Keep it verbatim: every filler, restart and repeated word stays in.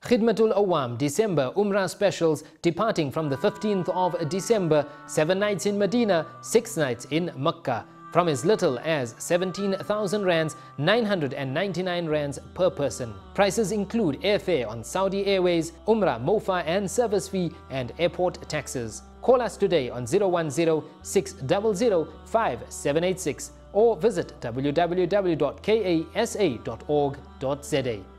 Khidmatul Awaaam December Umrah specials departing from the fifteenth of December, seven nights in Medina, six nights in Makkah, from as little as seventeen thousand rands, nine hundred ninety-nine rands per person. Prices include airfare on Saudi Airways, Umrah, Mofa and service fee and airport taxes. Call us today on zero one zero, six zero zero, five seven eight six or visit w w w dot k a s a dot org dot z a.